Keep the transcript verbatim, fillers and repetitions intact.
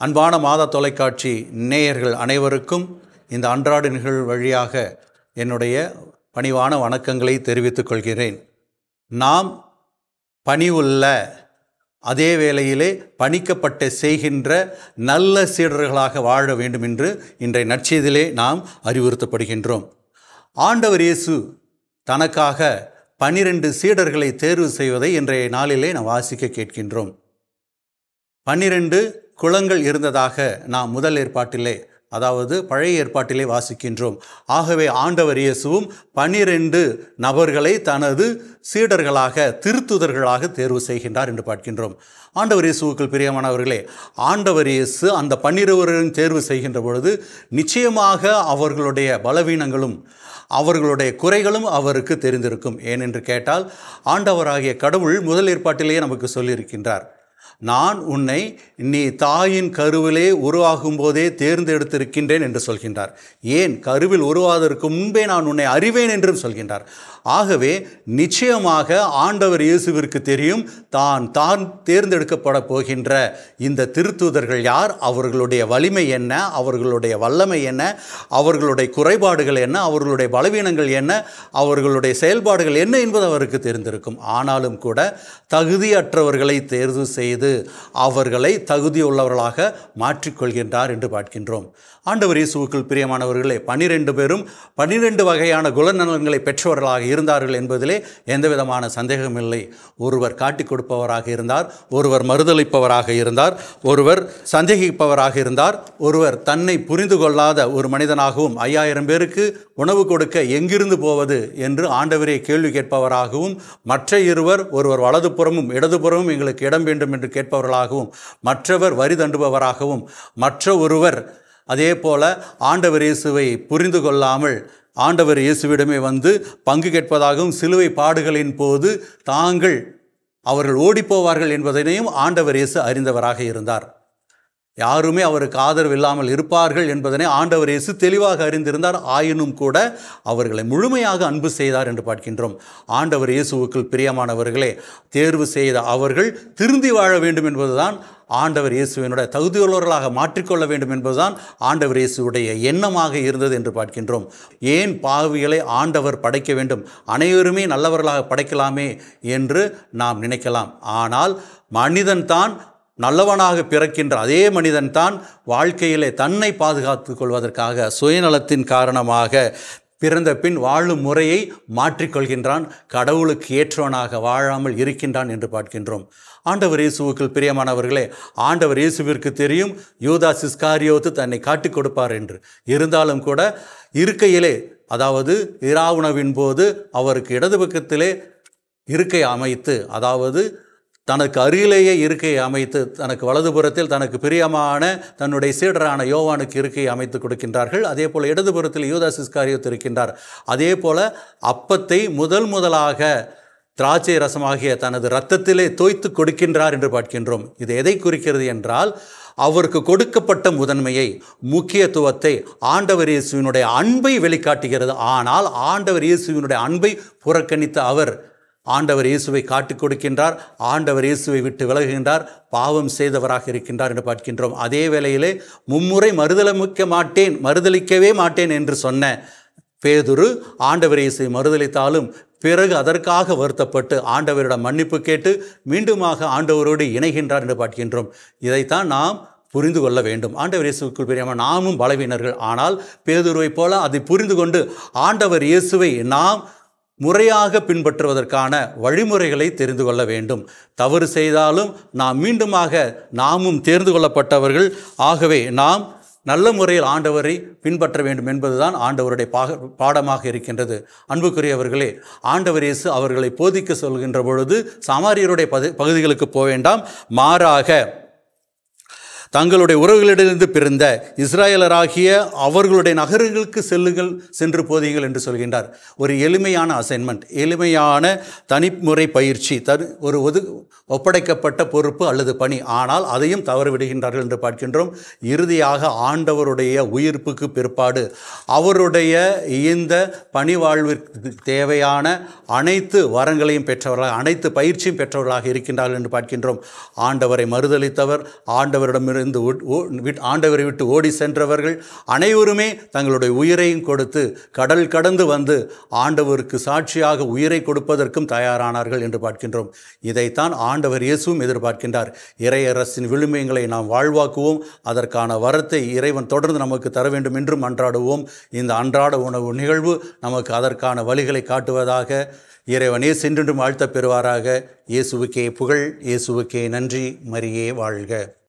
அன்பான மாதா தொலைக்காட்சி நேயர்கள் அனைவருக்கும் இந்த அன்றாட நிகழ்வு வழியாக என்னுடைய பணிவான வணக்கங்களை தெரிவித்துக் கொள்கிறேன். நாம் பணிவுள்ள அதே வேளையிலே பணிக்கப்பட்ட செய்கின்ற நல்ல சீடர்களாக வாழ வேண்டும் என்று இன்றைய நற்செய்தியிலே நாம் அறிவுறுத்தப்படுகின்றோம். ஆண்டவர் இயேசு தனக்காக பனிரெண்டு சீடர்களை தேர்வு செய்வதை இன்றைய நாளிலே நாம் வாசிக்க கேட்கின்றோம். பன்னிரண்டு குலங்கள் இருந்ததாக நாம் முதல் ஏற்பாட்டிலே, அதாவது பழைய ஏற்பாட்டிலே வாசிக்கின்றோம். ஆகவே ஆண்டவர் இயேசுவும் பன்னிரண்டு நபர்களை தனது சீடர்களாக திருத்துதர்களாக தேர்வு செய்கின்றார் என்று பார்க்கின்றோம். ஆண்டவர் இயேசுவுக்குள் பிரியமானவர்களே, ஆண்டவர் இயேசு அந்த பன்னிருவரையும் தேர்வு செய்கின்ற பொழுது நிச்சயமாக அவர்களுடைய பலவீனங்களும் அவர்களுடைய குறைகளும் அவருக்கு தெரிந்திருக்கும். ஏனென்று கேட்டால், ஆண்டவராகிய கடவுள் முதல் ஏற்பாட்டிலேயே நமக்கு சொல்லியிருக்கின்றார், நான் உன்னை நீ தாயின் கருவிலே உருவாகும் போதே தேர்ந்தெடுத்திருக்கின்றேன் என்று சொல்கின்றார். ஏன், கருவில் உருவாவதற்கு முன்பே நான் உன்னை அறிவேன் என்றும் சொல்கின்றார். ஆகவே நிச்சயமாக ஆண்டவர் இயேசுவிற்கு தெரியும் தான் தான் தேர்ந்தெடுக்கப்பட போகின்ற இந்த திருத்தூதர்கள் யார், அவர்களுடைய வலிமை என்ன, அவர்களுடைய வல்லமை என்ன, அவர்களுடைய குறைபாடுகள் என்ன, அவர்களுடைய பலவீனங்கள் என்ன, அவர்களுடைய செயல்பாடுகள் என்ன என்பது அவருக்கு தெரிந்திருக்கும். ஆனாலும் கூட தகுதியற்றவர்களை தேர்வு செய்து அவர்களை தகுதியுள்ளவர்களாக மாற்றிக்கொள்கின்றார் என்று பார்க்கின்றோம். ஆண்டவர் இயேசுவுக்குள் பிரியமானவர்களே, பனிரெண்டு பேரும் பனிரெண்டு வகையான குணநலன்களை பெற்றவர்களாக இருந்தார்கள் என்பதிலே எந்த விதமான சந்தேகமில்லை. ஒருவர் காட்டிக் கொடுப்பவராக இருந்தார், ஒருவர் மறுதளிப்பவராக இருந்தார், ஒருவர் சந்தேகிப்பவராக இருந்தார், ஒருவர் தன்னை புரிந்து கொள்ளாத ஒரு மனிதனாகவும் ஐயாயிரம் பேருக்கு உணவு கொடுக்க எங்கிருந்து போவது என்று ஆண்டவரே கேள்வி கேட்பவராகவும், மற்ற இருவர் ஒருவர் வலதுபுறமும் இடதுபுறமும் எங்களுக்கு இடம் வேண்டும் என்று கேட்பவர்களாகவும், மற்றவர் வரி தண்டுபவராகவும், மற்ற ஒருவர் அதே போல ஆண்டவர் இயேசுவை புரிந்து கொள்ளாமல் ஆண்டவர் இயேசுவிடமே வந்து பங்கு கேட்பதாகவும், சிலுவை பாடுகளின் போது தாங்கள் அவர்கள் ஓடிப்போவார்கள் என்பதனையும் ஆண்டவர் இயேசு அறிந்தவராக இருந்தார். யாருமே அவருக்கு ஆதரவு இல்லாமல் இருப்பார்கள் என்பதனை ஆண்டவர் இயேசு தெளிவாக அறிந்திருந்தார். ஆயினும் கூட அவர்களை முழுமையாக அன்பு செய்தார் என்று பார்க்கின்றோம். ஆண்டவர் இயேசுவுக்குள் பிரியமானவர்களே, தேர்வு செய்த அவர்கள் திருந்தி வாழ வேண்டும் என்பதுதான் ஆண்டவர் இயேசுவினுடைய தகுதியுள்ளவர்களாக மாற்றிக்கொள்ள வேண்டும் என்பதுதான் ஆண்டவர் இயேசுடைய எண்ணமாக இருந்தது என்று பார்க்கின்றோம். ஏன் பாவிகளை ஆண்டவர் படைக்க வேண்டும், அனைவருமே நல்லவர்களாக படைக்கலாமே என்று நாம் நினைக்கலாம். ஆனால் மனிதன்தான் நல்லவனாக பிறக்கின்ற அதே மனிதன்தான் வாழ்க்கையிலே தன்னை பாதுகாத்து கொள்வதற்காக சுயநலத்தின் காரணமாக பிறந்த பின் வாழும் முறையை மாற்றிக்கொள்கின்றான், கடவுளுக்கு ஏற்றவனாக வாழாமல் இருக்கின்றான் என்று பார்க்கின்றோம். ஆண்டவர் இயேசுவுக்குள் பிரியமானவர்களே, ஆண்டவர் இயேசுவிற்கு தெரியும் யூதாஸ் இஸ்காரியோத்து தன்னை காட்டிக் கொடுப்பார் என்று. இருந்தாலும் கூட இருக்கையிலே, அதாவது இராவுணவின் போது அவருக்கு இடது பக்கத்திலே இருக்கை அமைத்து, அதாவது தனக்கு அருகிலேயே இருக்கையை அமைத்து, தனக்கு வலதுபுறத்தில் தனக்கு பிரியமான தன்னுடைய சீடரான யோவானுக்கு இருக்கையை அமைத்து கொடுக்கின்றார்கள். அதே போல் இடதுபுறத்தில் யூதாஸ் இஸ்காரியோத்து இருக்கின்றார். அதே போல் அப்பத்தை முதல் முதலாக திராட்சை ரசமாகிய தனது இரத்தத்திலே தோய்த்து கொடுக்கின்றார் என்று பார்க்கின்றோம். இது எதை குறிக்கிறது என்றால், அவருக்கு கொடுக்கப்பட்ட முதன்மையை, முக்கியத்துவத்தை, ஆண்டவர் இயேசுவினுடைய அன்பை வெளிக்காட்டுகிறது. ஆனால் ஆண்டவர் இயேசுவினுடைய அன்பை புறக்கணித்த அவர் ஆண்டவர் இயேசுவை காட்டிக் கொடுக்கின்றார், ஆண்டவர் இயேசுவை விட்டு விலகுகின்றார், பாவம் செய்தவராக இருக்கின்றார் என்று பார்க்கின்றோம். அதே வேளையிலே மும்முறை மறுதலிக்க மாட்டேன் மறுதளிக்கவே மாட்டேன் என்று சொன்ன பேதுரு ஆண்டவர் இயேசுவை மறுதளித்தாலும் பிறகு அதற்காக வருத்தப்பட்டு ஆண்டவரிடம் மன்னிப்பு கேட்டு மீண்டுமாக ஆண்டவரோடு இணைகின்றார் என்று பார்க்கின்றோம். இதைத்தான் நாம் புரிந்து கொள்ள வேண்டும். ஆண்டவர் இயேசுவுக்குள் பிரியமான நாமும் பலவீனர்கள். ஆனால் பேதுருவை போல அதை புரிந்து கொண்டு ஆண்டவர் இயேசுவை நாம் முறையாக பின்பற்றுவதற்கான வழிமுறைகளை தெரிந்து கொள்ள வேண்டும். தவறு செய்தாலும் நாம் மீண்டுமாக நாமும் தேர்ந்து கொள்ளப்பட்டவர்கள். ஆகவே நாம் நல்ல முறையில் ஆண்டவரை பின்பற்ற வேண்டும் என்பதுதான் ஆண்டவருடைய பாக பாடமாக இருக்கின்றது. அன்புக்குரியவர்களே, ஆண்டவர் இயேசு அவர்களை போதிக்க சொல்கின்ற பொழுது சமாரியருடைய பகுதிகளுக்கு போக வேண்டாம், மாறாக தங்களுடைய உறவுகளிடமிருந்து பிறந்த இஸ்ராயலராகிய அவர்களுடைய நகரங்களுக்கு செல்லுங்கள், சென்று போதிகள் என்று சொல்கின்றார். ஒரு எளிமையான அசைன்மெண்ட், எளிமையான தனிமுறை பயிற்சி, தரு ஒரு ஒது ஒப்படைக்கப்பட்ட பொறுப்பு அல்லது பணி. ஆனால் அதையும் தவறு விடுகின்றார்கள் என்று பார்க்கின்றோம். இறுதியாக ஆண்டவருடைய உயிர்ப்புக்கு பிற்பாடு அவருடைய இந்த பணி வாழ்விற்கு தேவையான அனைத்து வரங்களையும் பெற்றவர்களாக, அனைத்து பயிற்சியும் பெற்றவர்களாக இருக்கின்றார்கள் என்று பார்க்கின்றோம். ஆண்டவரை மறுதளித்தவர், ஆண்டவரிடமிருந்து இருந்து ஆண்டவரை விட்டு ஓடி சென்றவர்கள் அனைவருமே தங்களுடைய உயிரையும் கொடுத்து கடல் கடந்து வந்து ஆண்டவருக்கு சாட்சியாக உயிரை கொடுப்பதற்கும் தயாரானார்கள் என்று பார்க்கின்றோம். இதைத்தான் ஆண்டவர் இயேசுவும் எதிர்பார்க்கின்றார். இறையரசின் விழுமியங்களை நாம் வாழ்வாக்குவோம். அதற்கான வரத்தை இறைவன் தொடர்ந்து நமக்கு தர வேண்டும் என்றும் அன்றாடுவோம். இந்த அன்றாட உணவு நிகழ்வு நமக்கு அதற்கான வழிகளை காட்டுவதாக. இறைவனே சென்றென்றும் வாழ்த்த பெறுவாராக. இயேசுவுக்கே புகழ், இயேசுவுக்கே நன்றி. மரியே வாழ்க.